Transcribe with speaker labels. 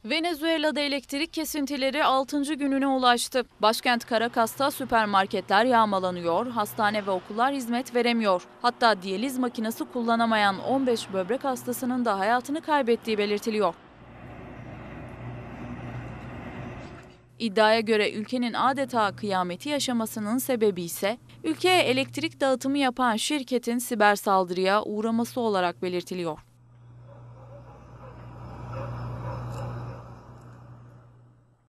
Speaker 1: Venezuela'da elektrik kesintileri 6. gününe ulaştı. Başkent Caracas'ta süpermarketler yağmalanıyor, hastane ve okullar hizmet veremiyor. Hatta diyaliz makinesi kullanamayan 15 böbrek hastasının da hayatını kaybettiği belirtiliyor. İddiaya göre ülkenin adeta kıyameti yaşamasının sebebi ise ülkeye elektrik dağıtımı yapan şirketin siber saldırıya uğraması olarak belirtiliyor.